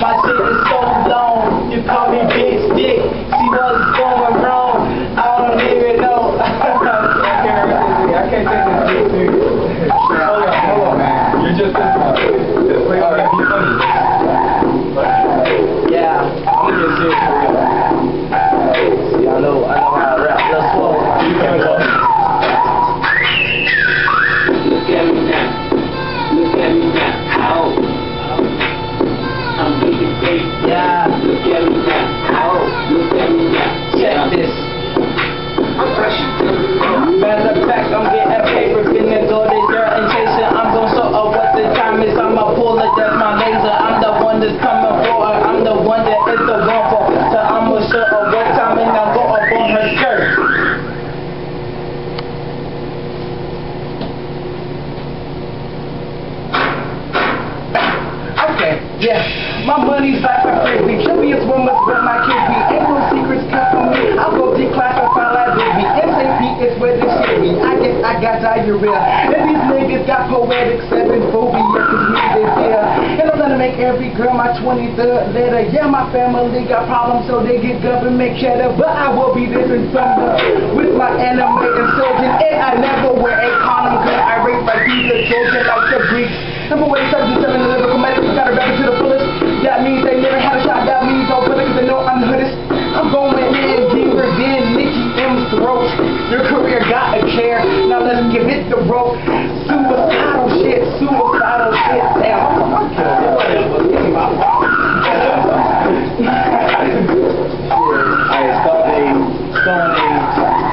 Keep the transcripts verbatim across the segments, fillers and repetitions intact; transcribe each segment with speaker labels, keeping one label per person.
Speaker 1: my shit is so long. You call me Big Stick. See what's going wrong. I don't even know. I can't I can't take this shit serious. Hold on, hold on, man. You're just this one. Just wait for it to be funny. Yeah, I'm gonna get serious for real. See, I know, I know how to rap. Let's go. You can go.
Speaker 2: Look at me now. Look at me now. How? I'm being great.
Speaker 1: Yeah.
Speaker 2: Look at me now. How? Look at me now.
Speaker 1: Check
Speaker 2: Yeah.
Speaker 1: this.
Speaker 2: I'm rushing to the
Speaker 1: Matter of fact, I'm getting paper, finna go to dirt and chase it. I'm gon' show up what the time is. I'ma pull it, that's my laser. I'm the one that's coming for her. I'm the one that is the one for. So I'ma show up what time and I'll go up on her skirt. Okay, yeah. My money's like my crazy. Curious women where my kids be. Ain't no secrets come from me. I'll go declassify like baby. S A P is where this shit be. I guess I got diarrhea. And these niggas got poetic seven phobia cause we this here. And I'm gonna make every girl my twenty-third letter. Yeah, my family got problems so they get government cheddar. But I will be different from the with my anime insurgent. And I never wear a condom cause I rape like these the Trojan like the Greeks. Number one, seventy-seven, the lyrical medical, got a rapper to the fullest. That means they never had a shot, that means don't put it cause they know I'm the hoodest. I'm going in deeper than Nicki M's throat. Your career got a care, now let's give it the rope. Suicidal shit, suicidal shit. Damn, I'm a kid. Alright, Stone Age. Stone Age.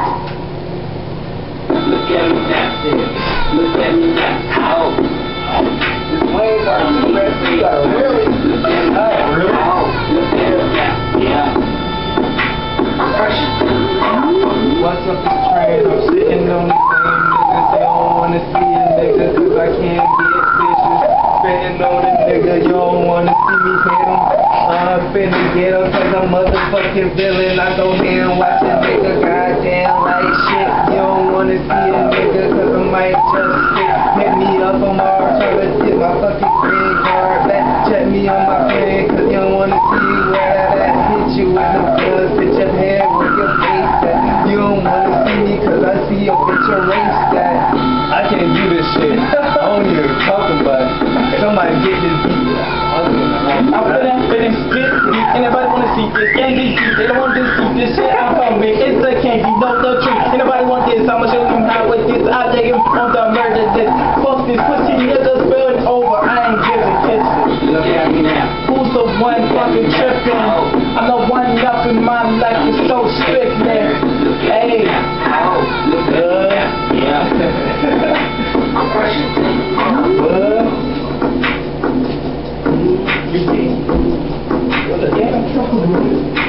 Speaker 2: Look at me now. Look at me now. How?
Speaker 1: This Wayne got a rest, you got a really?
Speaker 2: Look at me now.
Speaker 1: Really?
Speaker 2: How? Look at me now. Yeah. I'm rushing to the
Speaker 1: What's up, this train? I'm sitting on the same niggas. They don't wanna see a nigga cause I can't get bitches. Spitting on the nigga, you don't wanna see me hit him. I'm finna get him cause I'm motherfucking villain. I go here and watch a nigga goddamn like shit. You don't wanna see a nigga cause I might just stick. Hit me up on my try to get my fucking green card back. Check me on my pen cause you don't wanna see where that hit you with the guns. Hit your head with your face at. You don't wanna see me cause I see your picture race that. I can't do this shit. I don't even talk about it. Somebody get this beat. I'm finna finish spit. Anybody wanna see this? Candy see. They don't want this see this shit. I'm coming. It's the candy, no the truth. Anybody want this? I'ma show them how with this. I'll take him on the murder this. Fuck this pussy niggas spilling over. I ain't giving kisses.
Speaker 2: Look at me now.
Speaker 1: Who's the one fucking tripping? I'm the one up in my life is so strict, man. Hey.
Speaker 2: How? Look at me now. Yeah. I'm rushing to the
Speaker 1: What? You see? What the damn trouble?